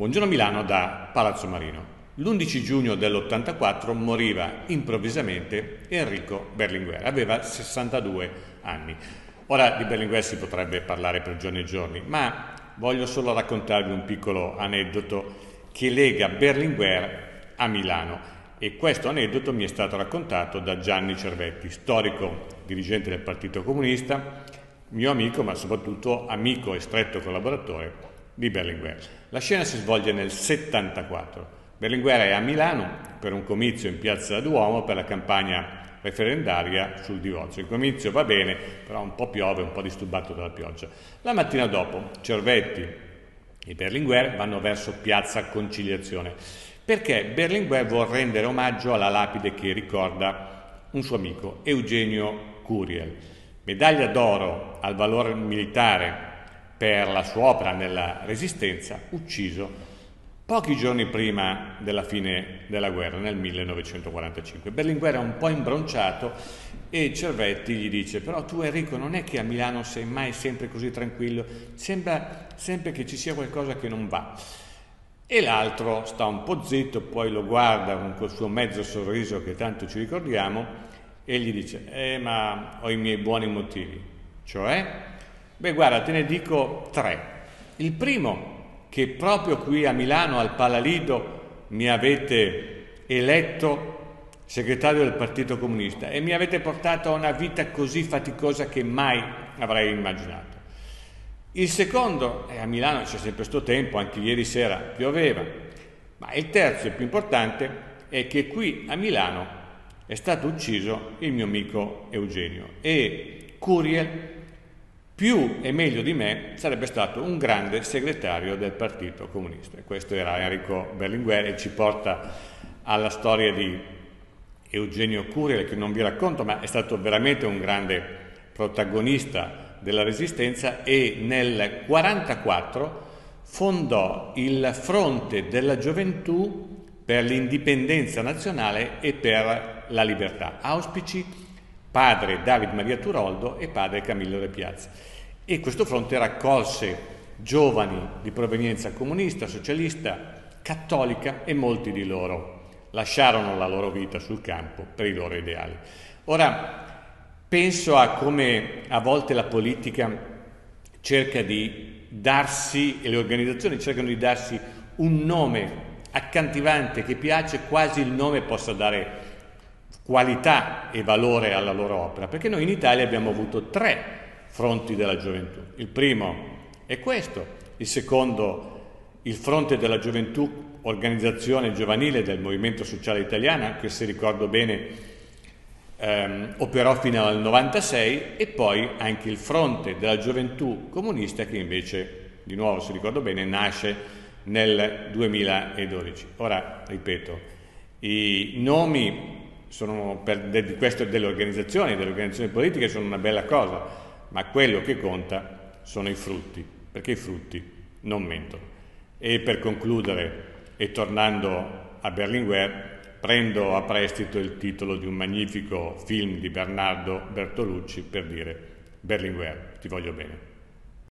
Buongiorno Milano da Palazzo Marino. L'11 giugno dell'84 moriva improvvisamente Enrico Berlinguer, aveva 62 anni. Ora di Berlinguer si potrebbe parlare per giorni e giorni, ma voglio solo raccontarvi un piccolo aneddoto che lega Berlinguer a Milano. E questo aneddoto mi è stato raccontato da Gianni Cervetti, storico dirigente del Partito Comunista, mio amico ma soprattutto amico e stretto collaboratore di Berlinguer. La scena si svolge nel 74. Berlinguer è a Milano per un comizio in Piazza Duomo per la campagna referendaria sul divorzio. Il comizio va bene, però un po' piove, un po' disturbato dalla pioggia. La mattina dopo Cervetti e Berlinguer vanno verso Piazza Conciliazione perché Berlinguer vuol rendere omaggio alla lapide che ricorda un suo amico, Eugenio Curiel, medaglia d'oro al valore militare per la sua opera nella Resistenza, ucciso pochi giorni prima della fine della guerra, nel 1945. Berlinguer è un po' imbronciato e Cervetti gli dice: però tu Enrico non è che a Milano sei mai sempre così tranquillo, sembra sempre che ci sia qualcosa che non va. E l'altro sta un po' zitto, poi lo guarda con quel suo mezzo sorriso che tanto ci ricordiamo e gli dice: ma ho i miei buoni motivi. Cioè? Beh, guarda, te ne dico tre. Il primo, che proprio qui a Milano, al Palalido, mi avete eletto segretario del Partito Comunista e mi avete portato a una vita così faticosa che mai avrei immaginato. Il secondo, a Milano c'è sempre sto tempo, anche ieri sera pioveva, ma il terzo e più importante è che qui a Milano è stato ucciso il mio amico Eugenio e Curiel, più e meglio di me, sarebbe stato un grande segretario del Partito Comunista. E questo era Enrico Berlinguer e ci porta alla storia di Eugenio Curiel, che non vi racconto, ma è stato veramente un grande protagonista della Resistenza e nel 1944 fondò il Fronte della Gioventù per l'indipendenza nazionale e per la libertà. Auspici padre David Maria Turoldo e padre Camillo De Piazza. E questo fronte raccolse giovani di provenienza comunista, socialista, cattolica e molti di loro lasciarono la loro vita sul campo per i loro ideali. Ora, penso a come a volte la politica cerca di darsi, e le organizzazioni cercano di darsi un nome accattivante che piace, quasi il nome possa dare qualità e valore alla loro opera, perché noi in Italia abbiamo avuto tre fronti della gioventù. Il primo è questo, il secondo il Fronte della Gioventù, organizzazione giovanile del Movimento Sociale Italiano, che se ricordo bene operò fino al 96, e poi anche il Fronte della Gioventù Comunista che invece, di nuovo se ricordo bene, nasce nel 2012. Ora, ripeto, i nomi sono di questo delle organizzazioni politiche sono una bella cosa, ma quello che conta sono i frutti, perché i frutti non mentono. E per concludere, e tornando a Berlinguer, prendo a prestito il titolo di un magnifico film di Bernardo Bertolucci per dire: Berlinguer, ti voglio bene.